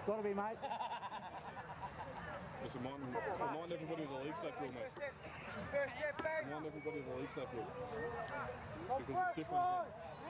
Got to be, mate. Just remind everybody of the league stuff, mate. Remind everybody of the league stuff, because it's different.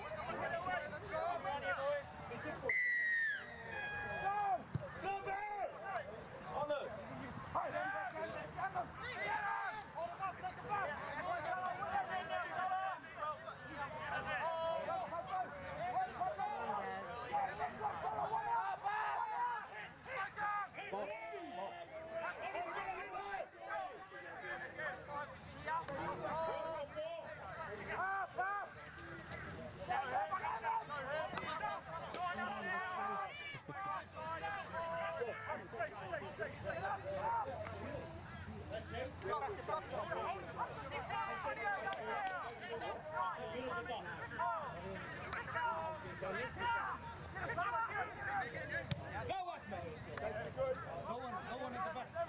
No one at the back.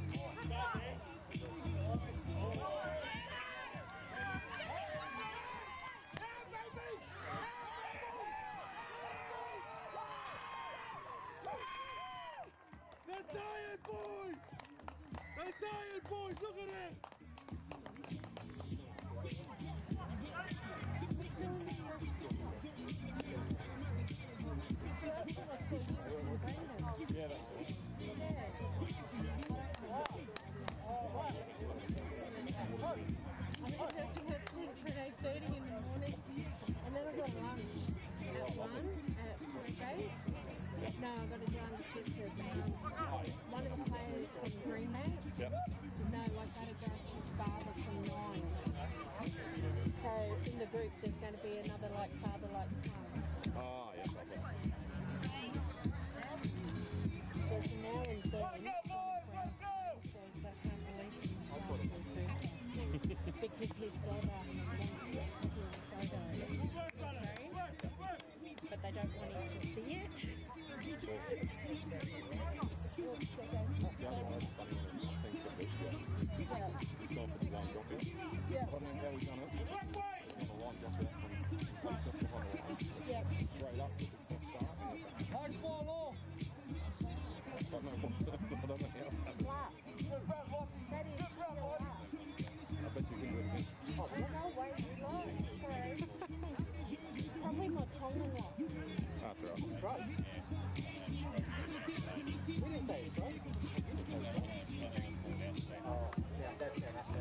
They're tired, boys! They're tired, boys! Look at it! Yeah, that's it. I'm going to go to Westings for 8:30 in the morning, and then I've got lunch at 1 at Rugby. No, I've got to join the sisters. One of the players from Greenbank. Yep. No, I got to go to his father from 9. So in the group, there's going to be another like father, like son. Oh, yes, okay. There's an hour and 30 so they can't release him until his birthday. Because his brother wants to do a photo. But they don't want him to see it. It's gone for the one drop in. Yeah. I mean, how we done it? It's not a one drop in. Yeah. Straight up, it's a start. Hard ball off! I don't know how. Wow. That is still up. I bet you can do it again. No, wait, sorry. Probably my tongue a lot. That's all right. Right. We didn't say it's right. Oh, yeah, that's it. That's it.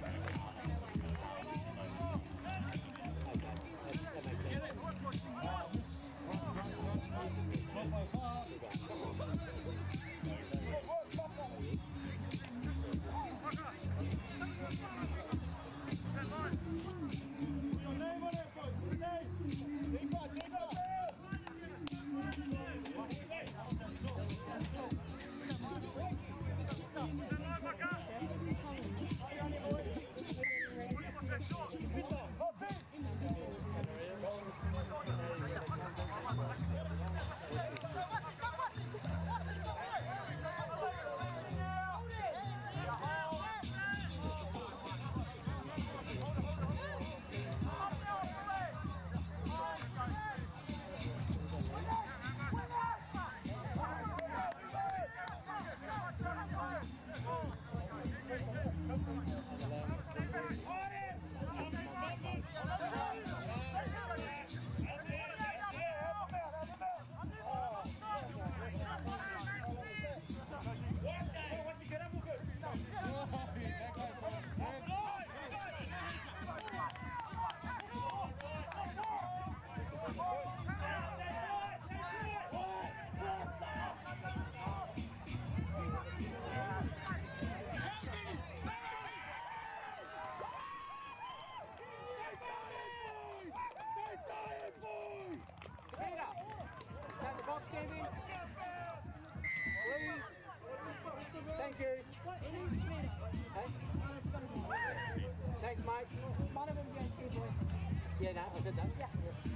Thank you. Thanks, mate. One of them goes here, boy. Yeah, no, I did that. Yeah.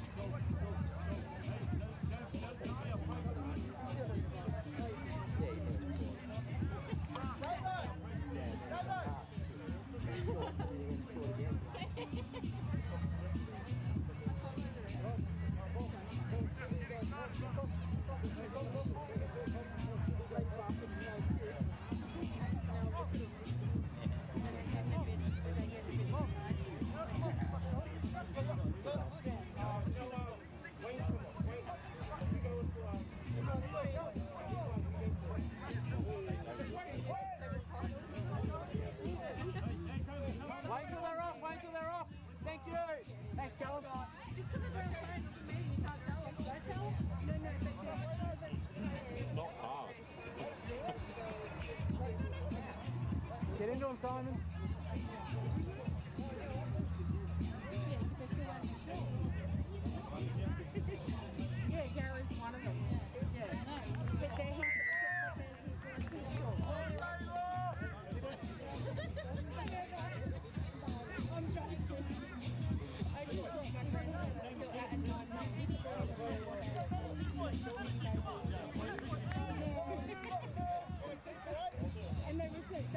Wait till they're off. Thank you. Thanks, Callum. Just because they're playing for me, you can't tell them. Don't tell them. No, It's not hard. Get into him, Simon. Yeah, Gary's one of them. Yeah. But they're his short. I'm trying to I just thought my friend said I feel that and and they were saying,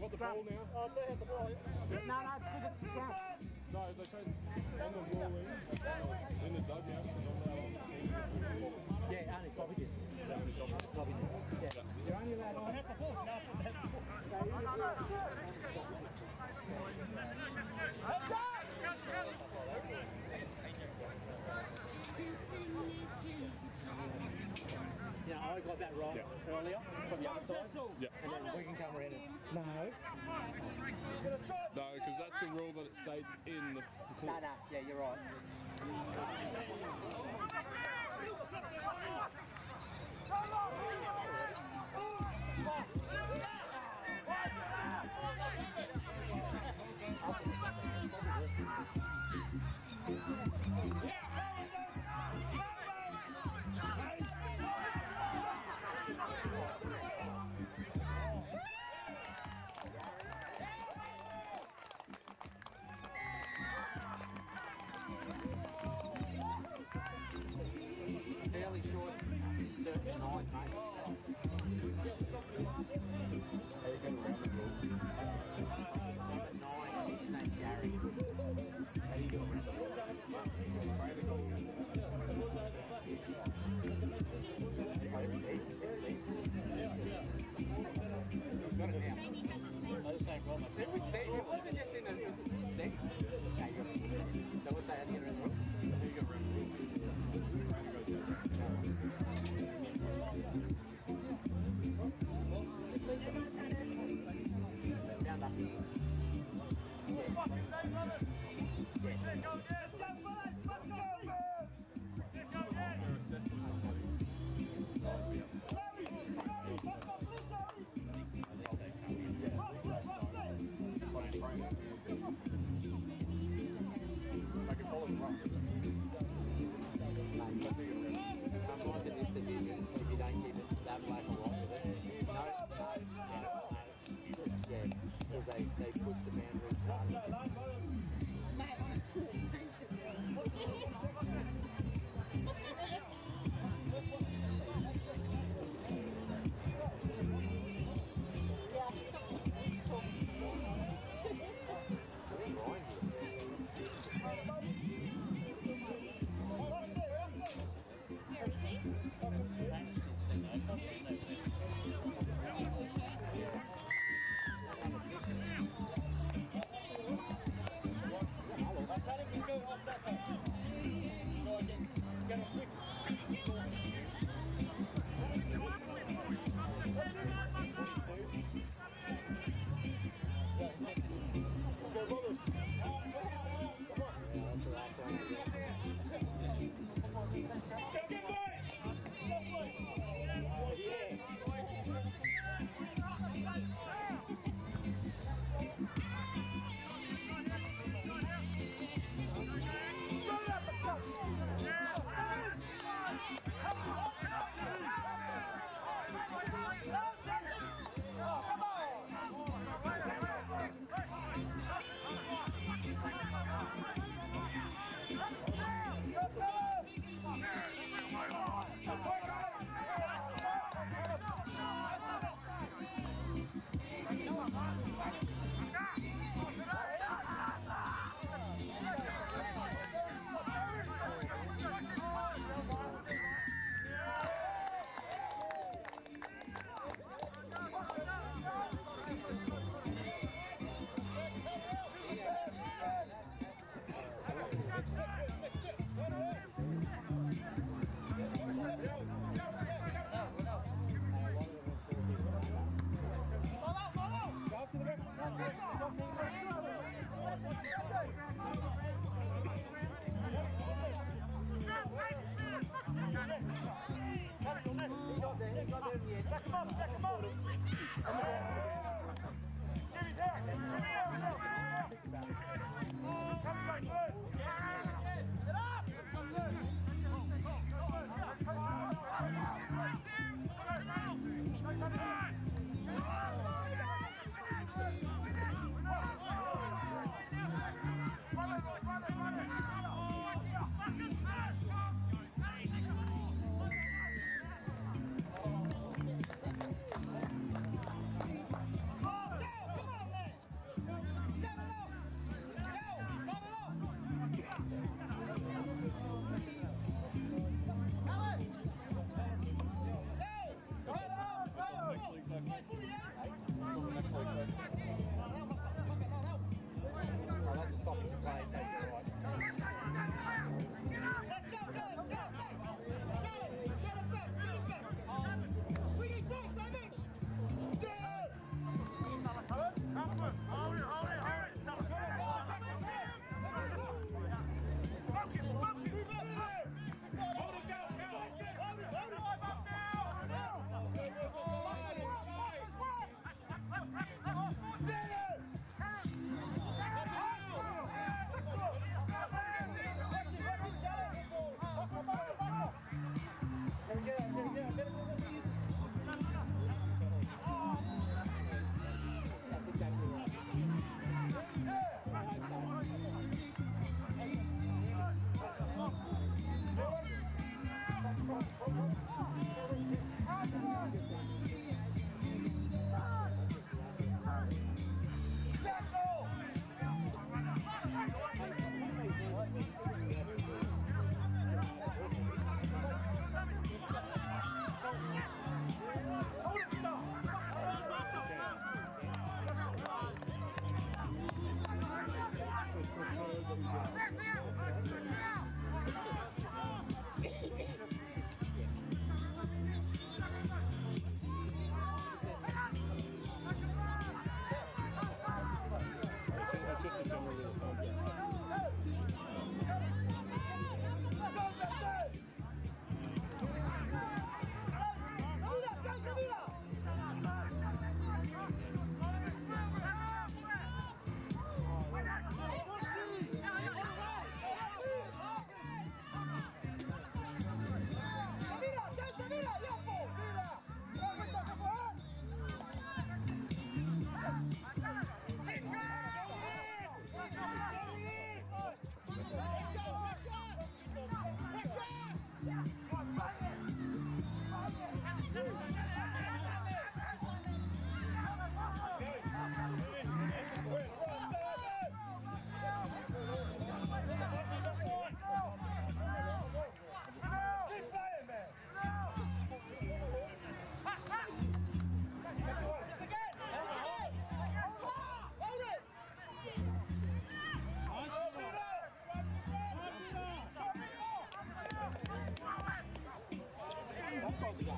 got the ball now. Oh, they had the ball. No, no, it's scrum. No, they changed on the ball in the dugout. Yeah, only stoppages. Yeah, only stoppages. Yeah. You're only allowed to have the ball. Yeah, I got that right earlier from the other side. Yeah. And then we can come around and... No. No, because that's a rule that it states in the court. No, yeah, you're right. Fairly short, 39, mate. It wasn't just in the thing. That was saying in the room. Down up. Sometimes it is the vision if you don't keep it that black and white with it. No, yeah, because they push the boundaries hard.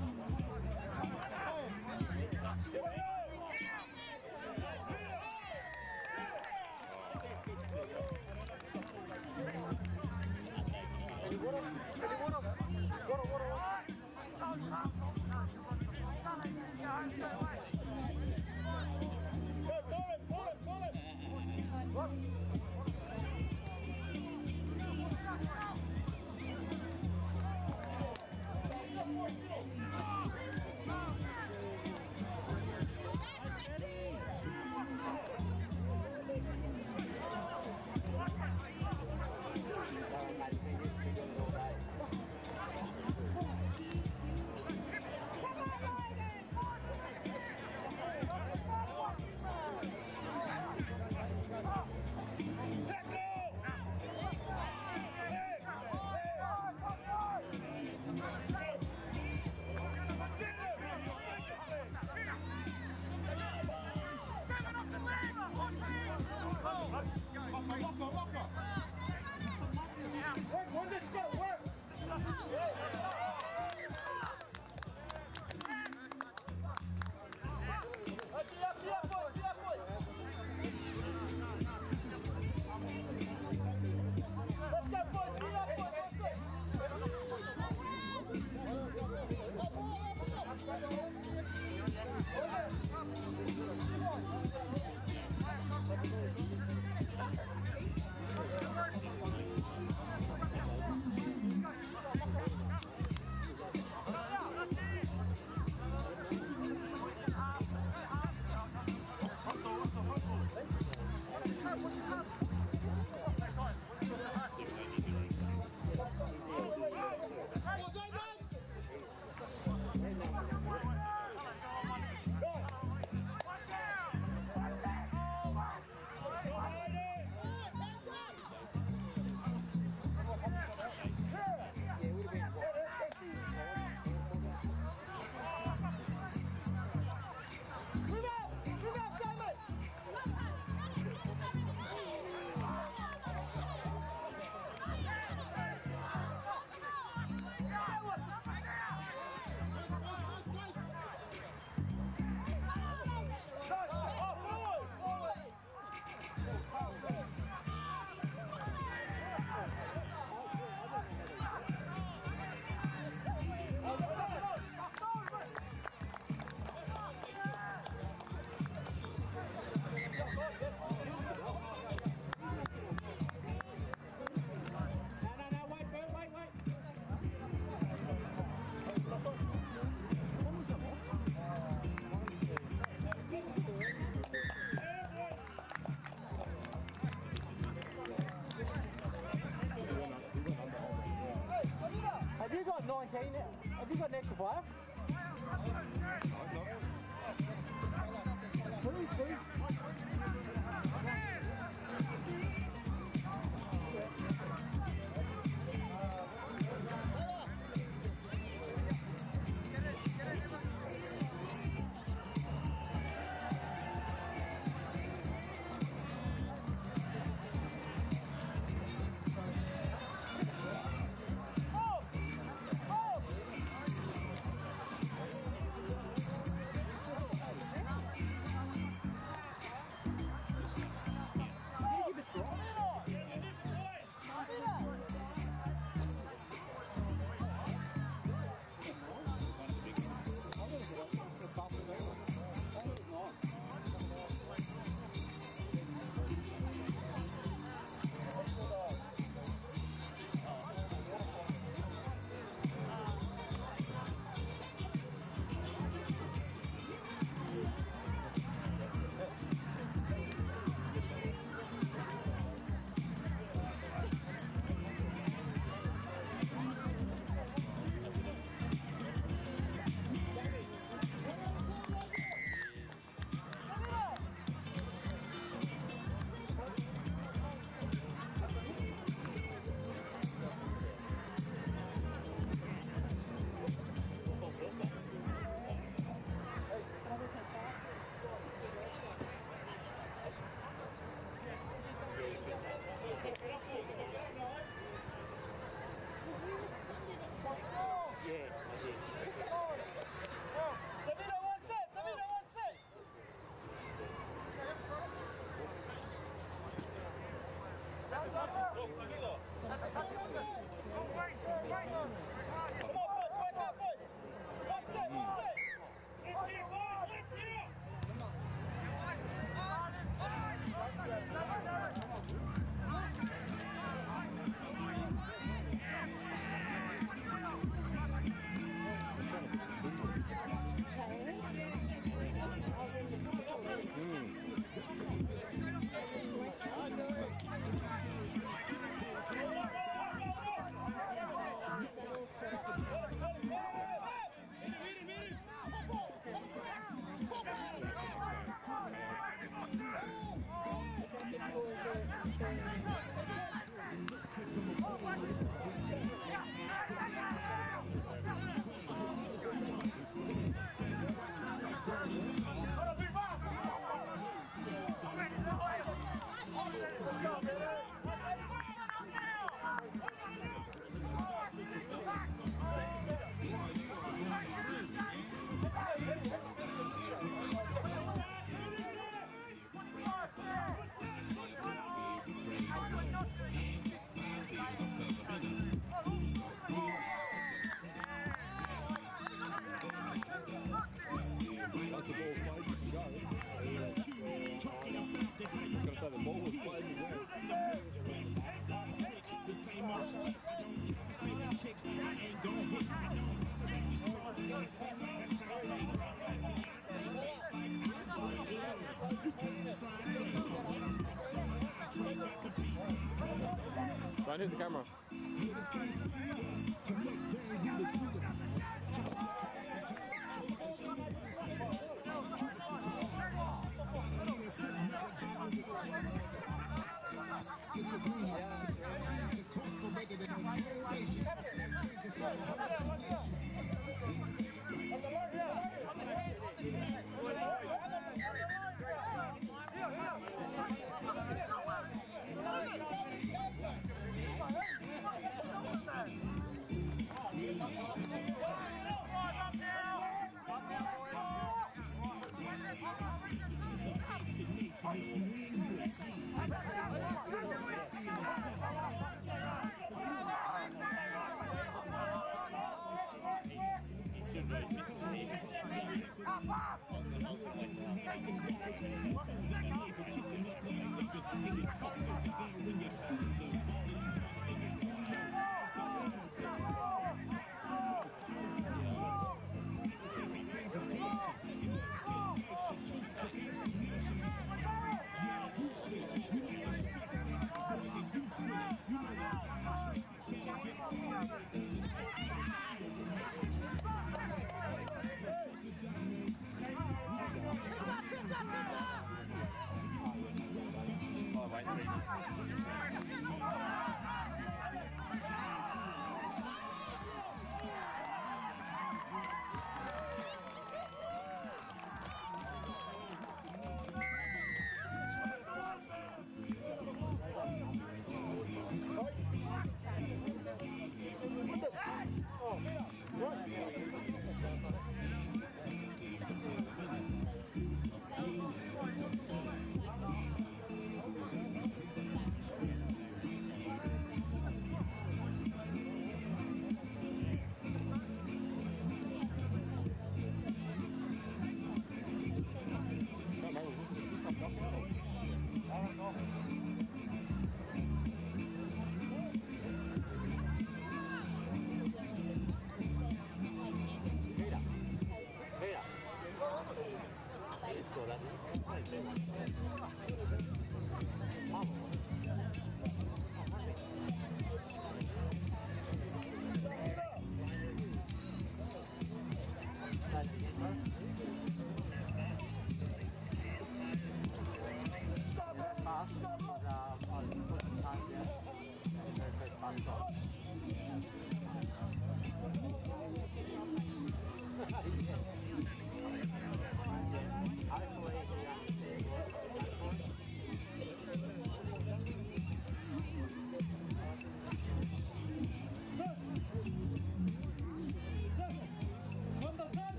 Have you got 19? Have you got an extra player? Who's? Try and hit the camera.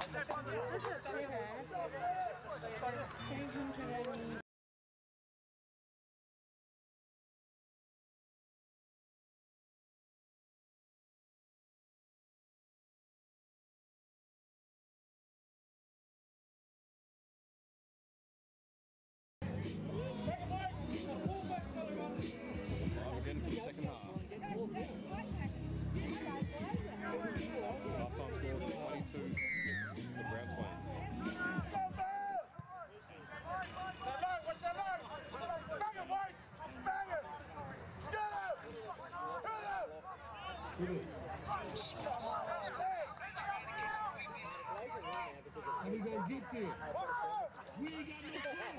Again for the second half. Half-time score 22-6 for Browns Waynes. How we gonna get there? We ain't got no plan.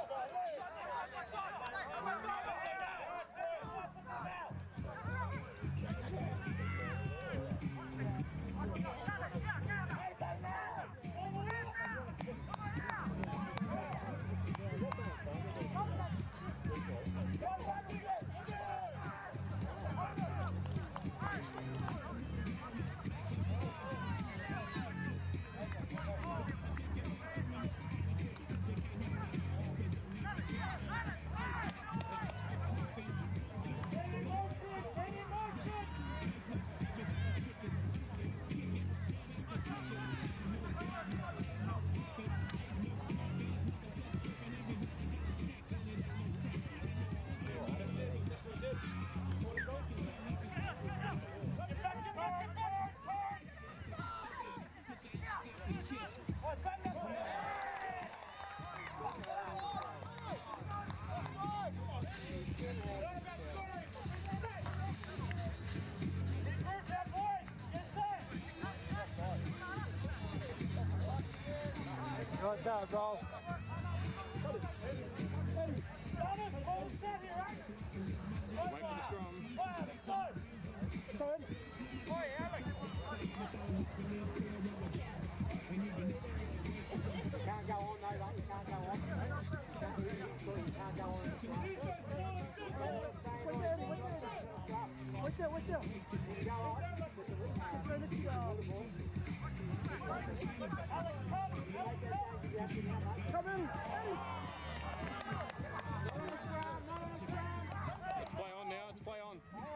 Right out, bro. Wait for the scrum. Can't go on, though, mate. You can't go on. You can't go on. What's that? You go on. Come in. Let's play on now. Let's play on.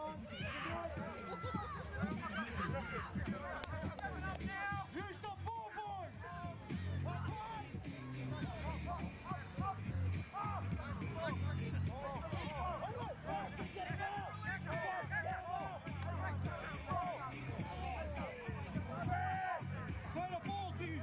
Use the ball, boys. Sway the ball, dude.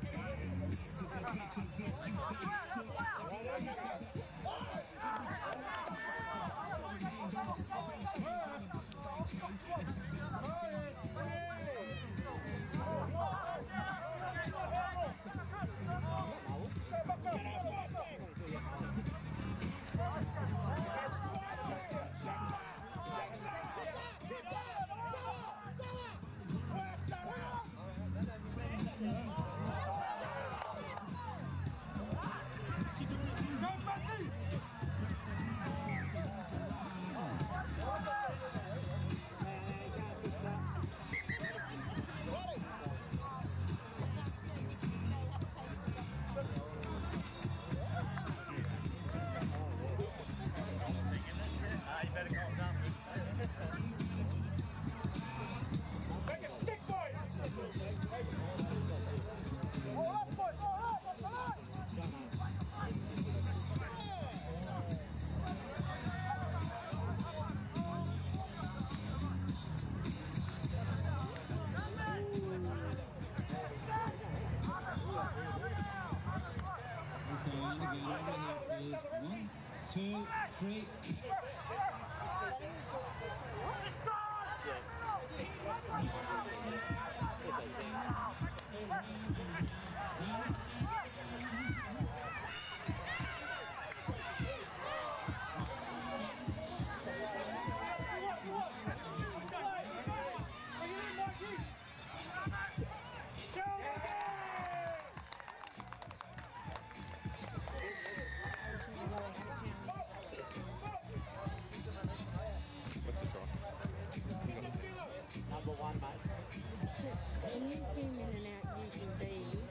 is 1, 2, 3. Number one, mate. Can you zoom in and out using these?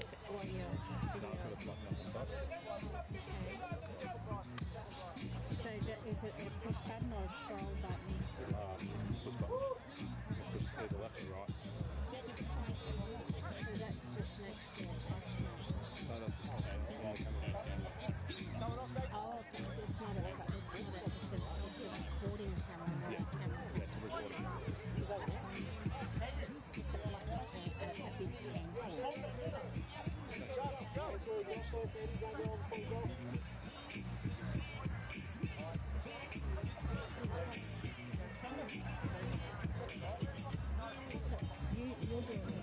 You're doing this.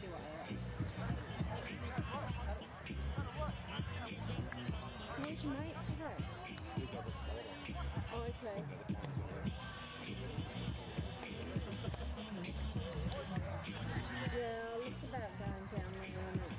So where's your mate today? Oh, okay. Yeah, look about going down there on it.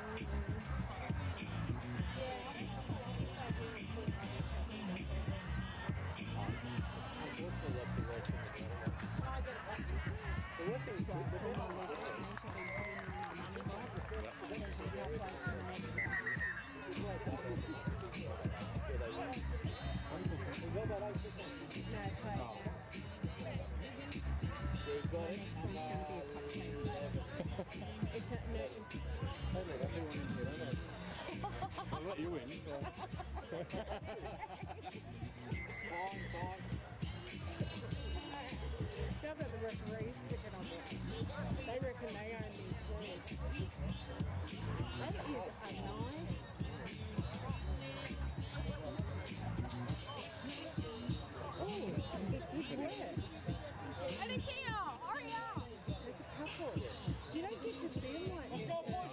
I'll let you in. So. How about the referees picking on it? They reckon they own these rules. That is a nice. Oh, it did work. There's a couple. You don't get to feel like this. I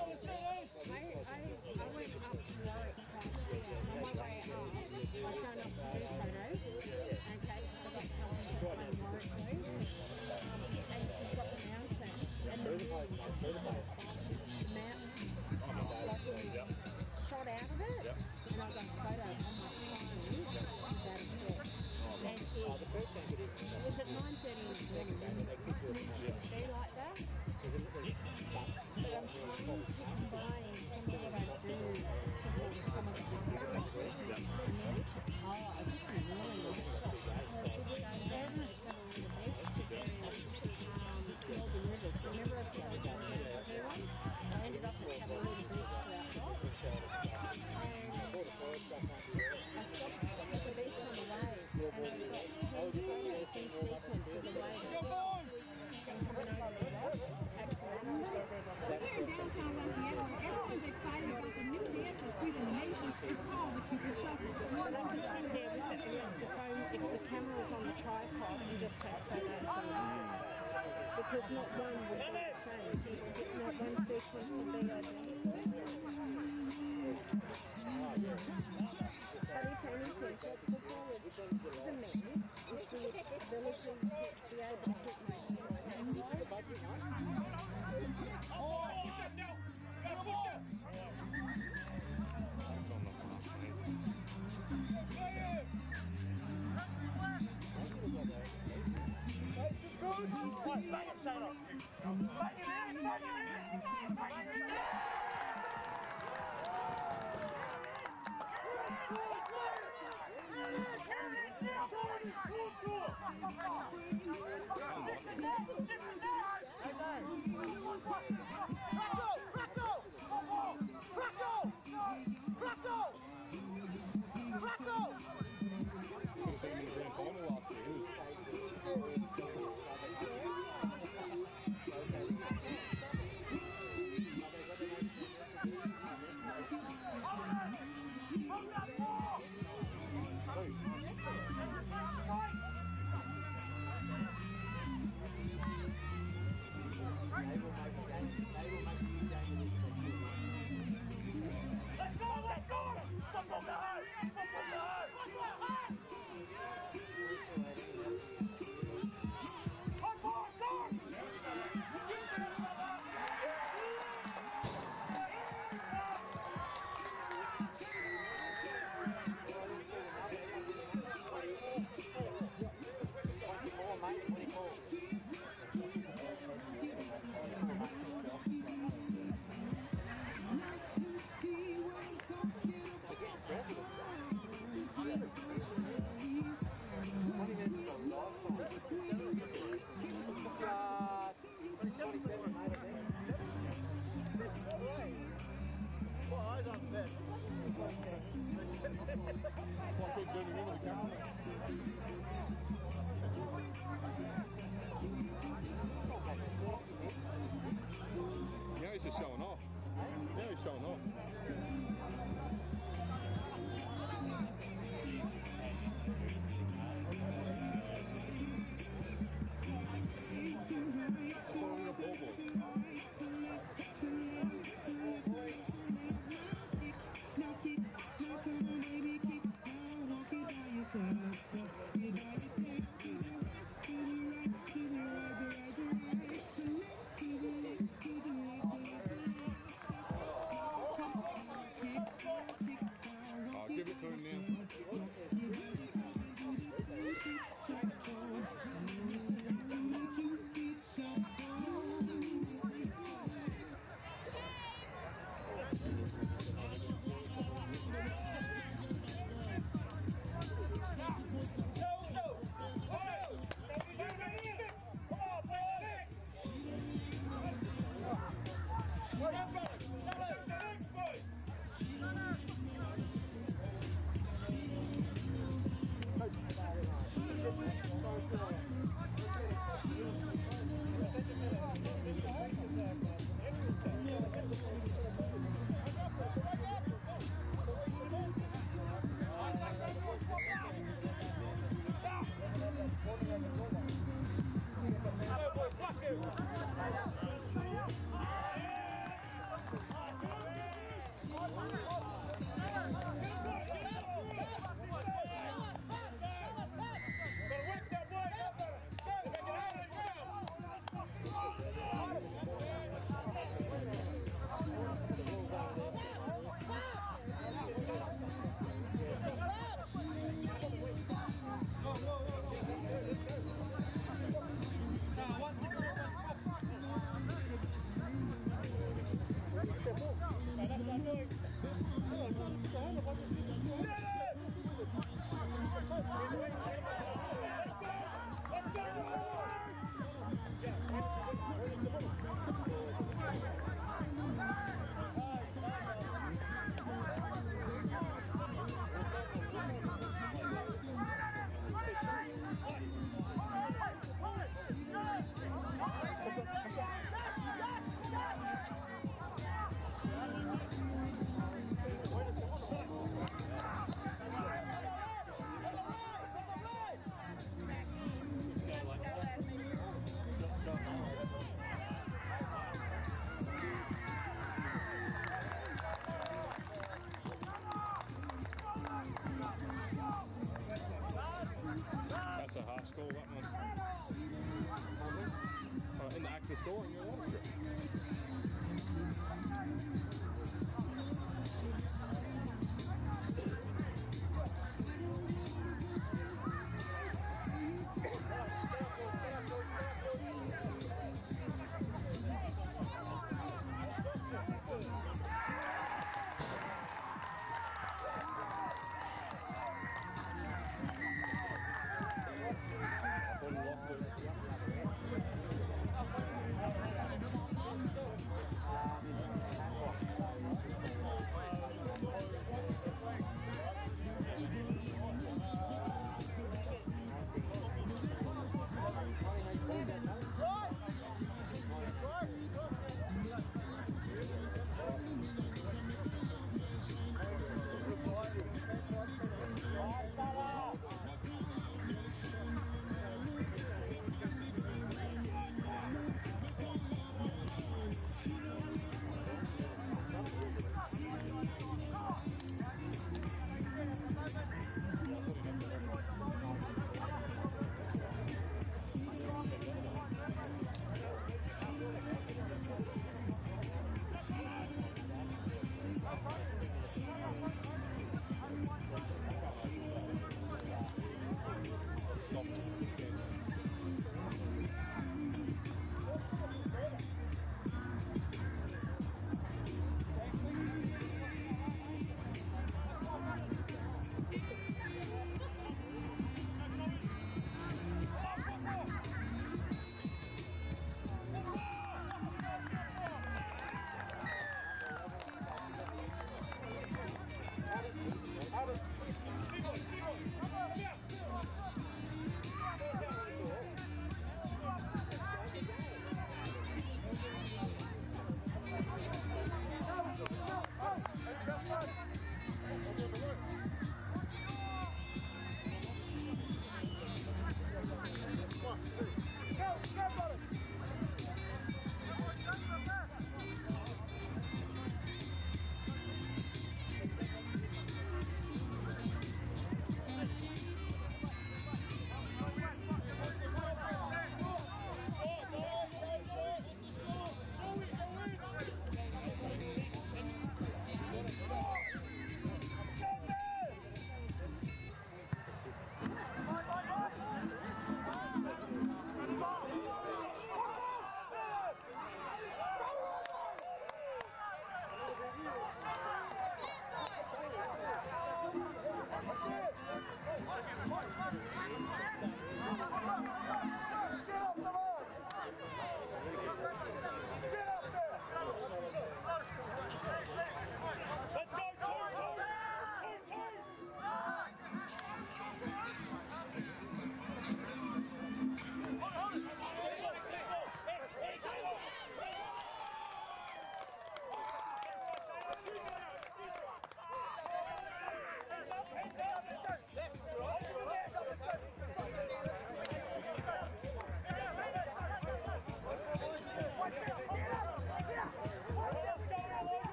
went up to Warwick last year. On my way up, I was going up to do photos. Okay, so I got cousins from Warwick Road. And you've got the mountain. And the view is just the mountain. Like it was shot out of it. And I got a photo on my phone to that effect. And it was at 9:30 in the morning. And it used to be like that. But I'm trying to combine some of what I do with some of the business I do. Oh, I just really like it. Then I got on the beach to do Logan Rivers. Remember I said I was going to do one? I ended up at Cavalier Beach for that lot. And I stopped at the beach on the way. And I got 10 photos in sequence of the way and coming over the rock. We're in downtown Rugby. Everyone's excited about the new dance that's sweeping the nation. It's called the Cupid Shuffle. Well, I can sit there with the phone, if the camera is on the tripod, and just take photos of it. Because not one would be the same. Not one sequence would be identical. But if anything, what football is for me is the ability to be able to put my hands Now he's just showing off. Now he's showing off.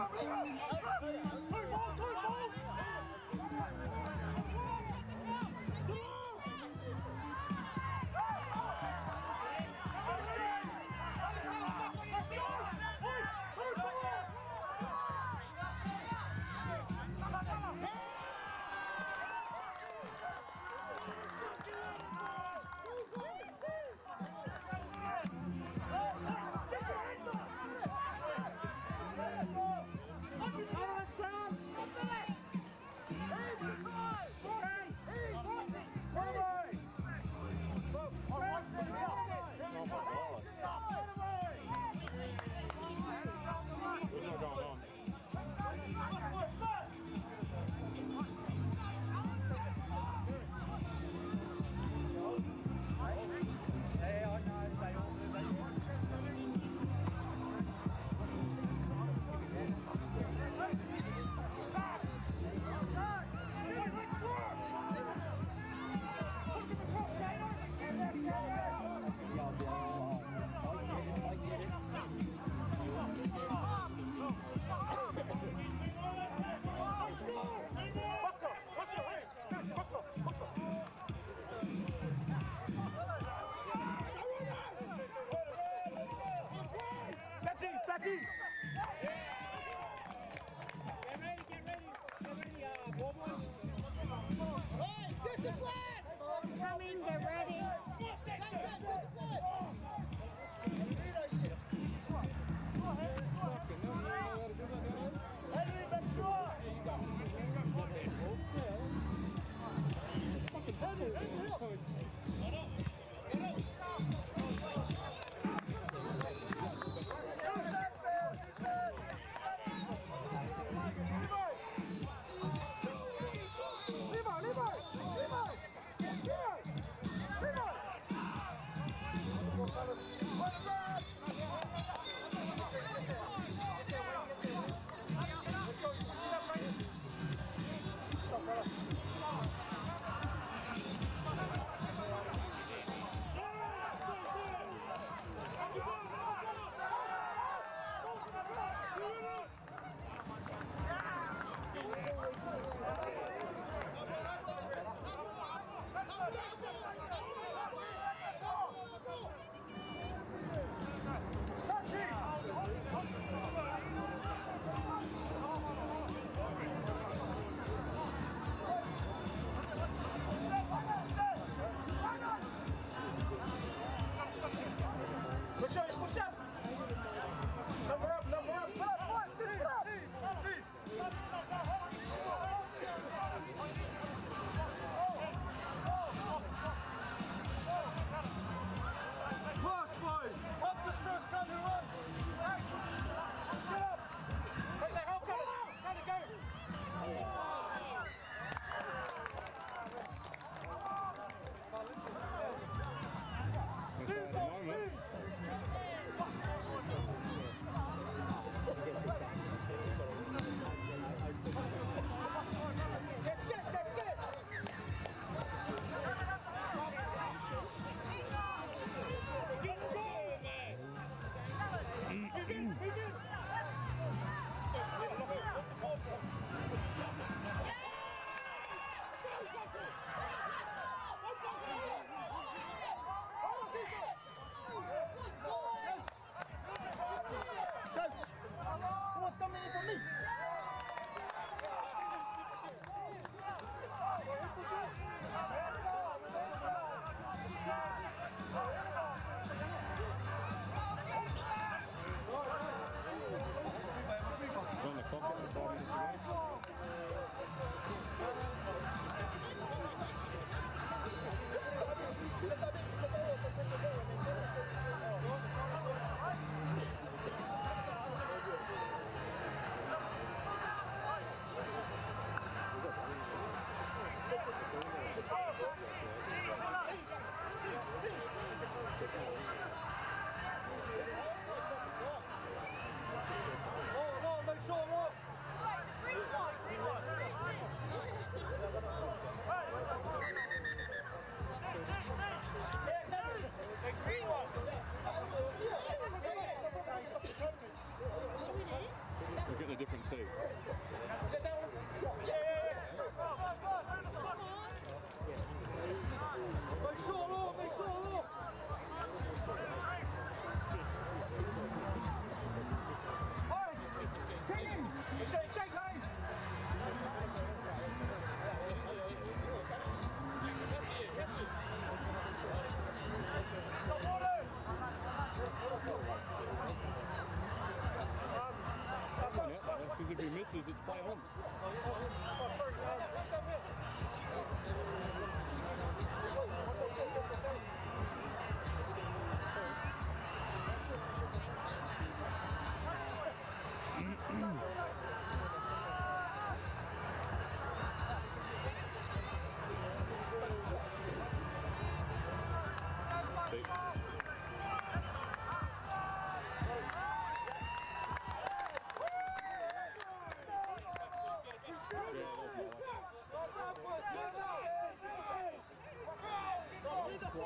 Coming, get ready.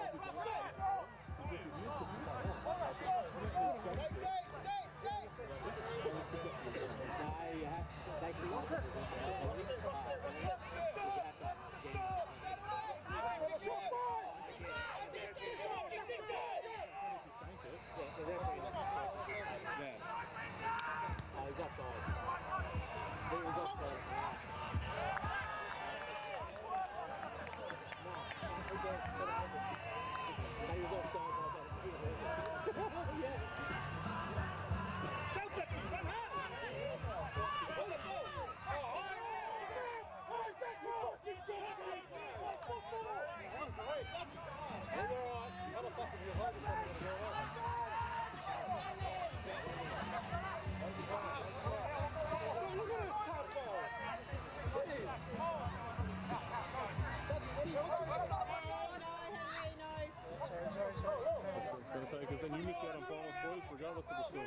Because then you miss out on finals points regardless of the score.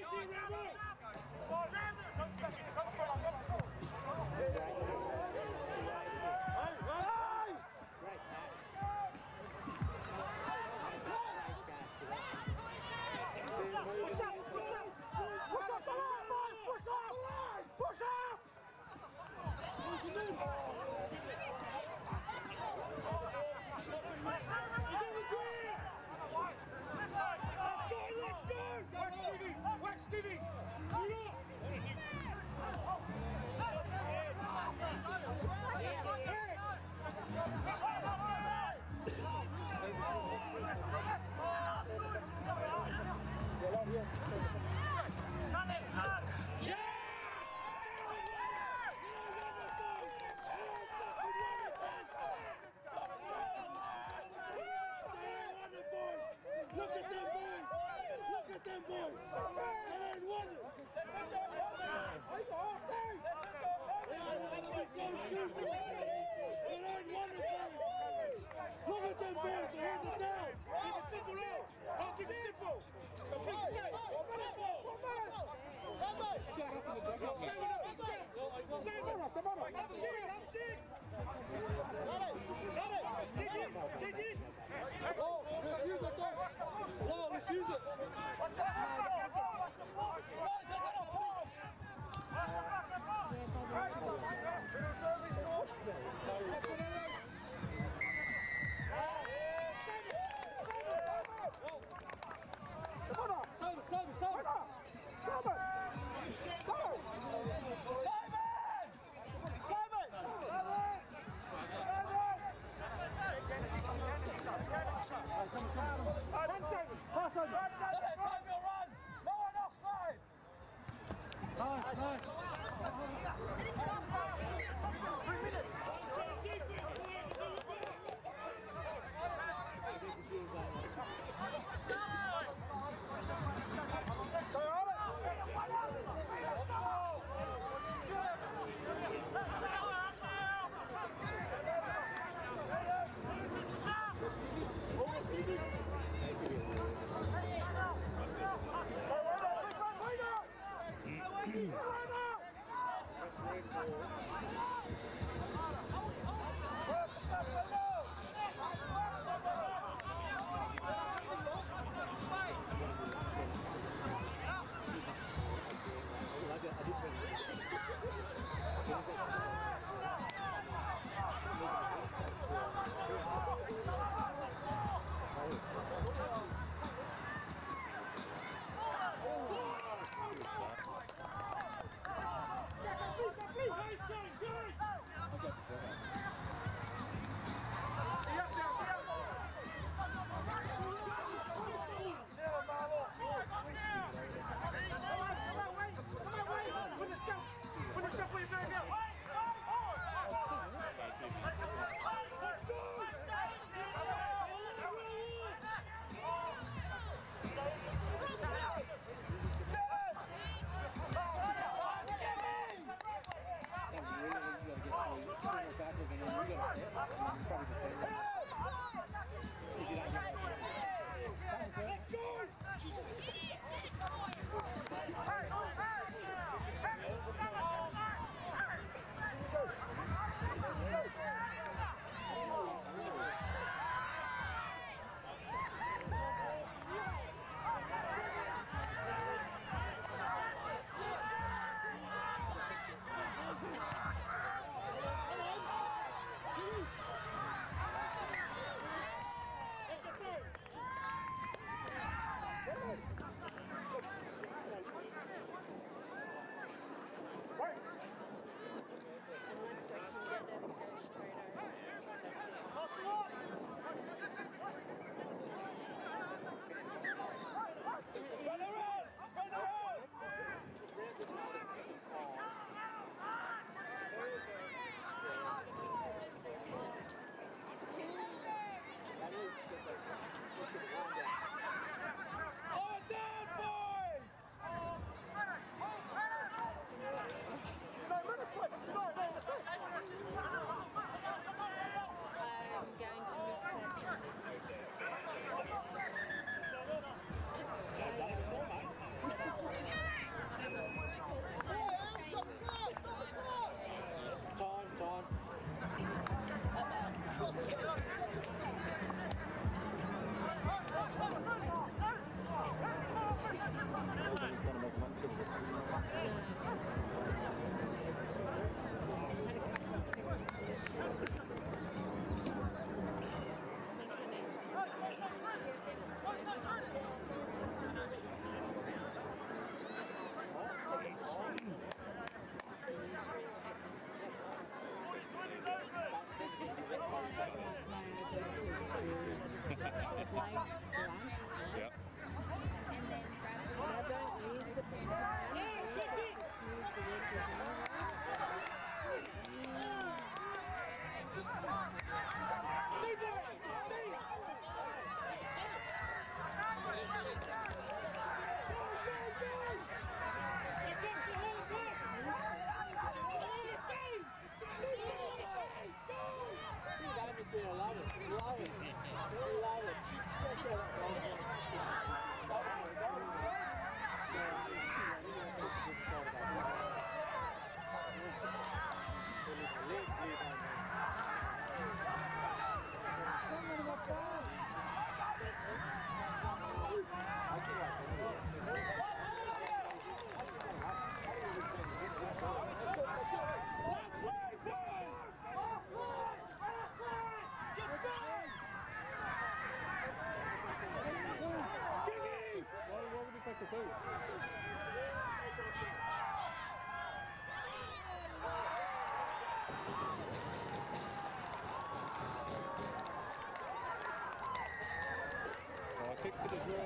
Kick for the draw.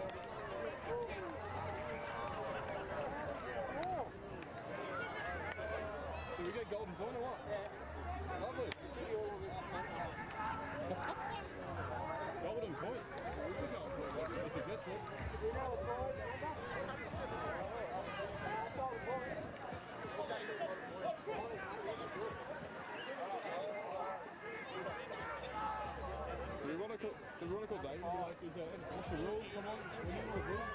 Do we get golden point or what? Yeah. Lovely. See all of this. Golden point. We could go if he gets it. You know what's wrong? Golden point. The Veronica David like is what's the rules? Come on, we know the rules.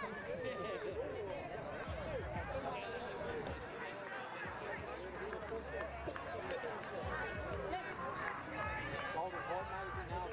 Golden point, maybe now.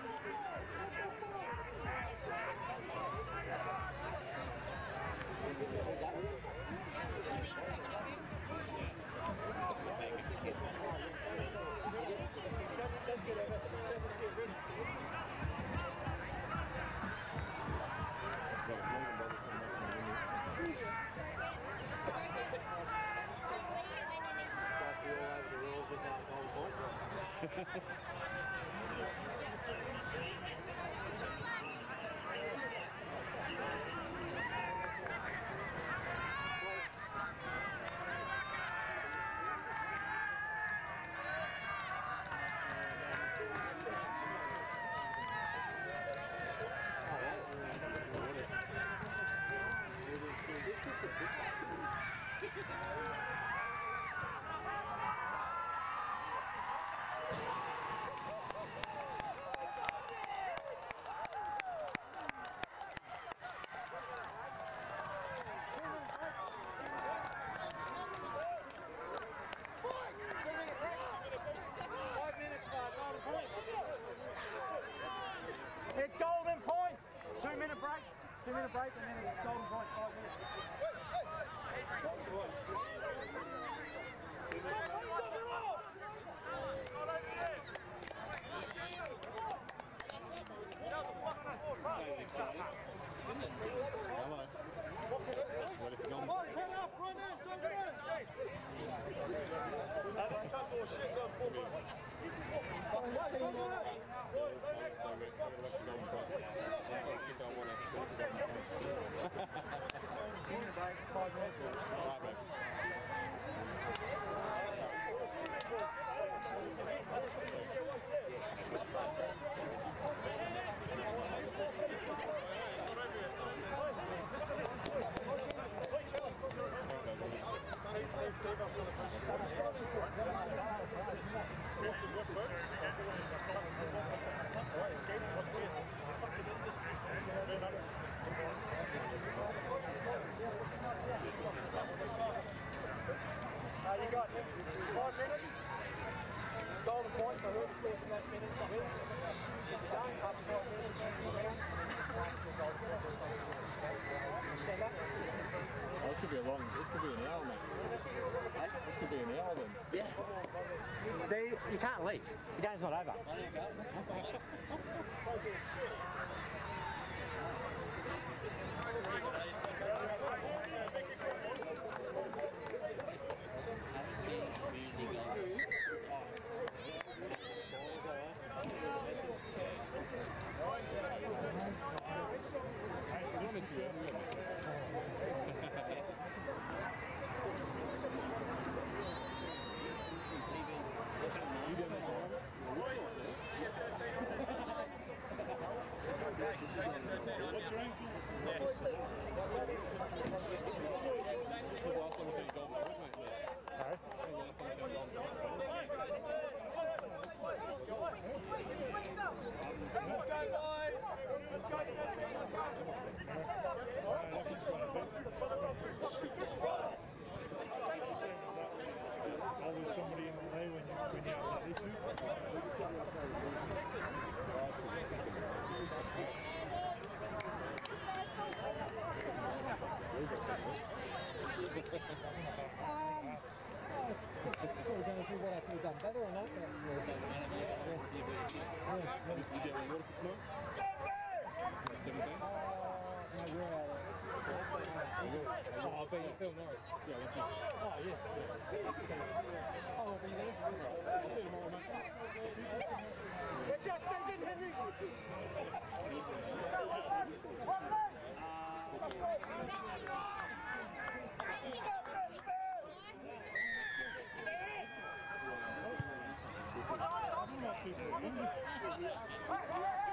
It's golden point. 2 minute break. 2 minute break and then it's golden point. 5 minutes. You got 5 minutes. Golden point, so whoever scores in that minute, wins. If you don't, after 5 minutes, this could be a long, this could be an hour, mate. This could be an hour then. Yeah. See, you can't leave. The game's not over. Somebody in the way when you're ready to. We're going to see what I could have done better or not. You get any water for tomorrow? 17? No, we're out of I'll be Phil Norris. Yeah, that's it. Oh, yeah. Oh, I'll be there. I'll see you tomorrow, mate. Get your station, Henry! I don't know if people are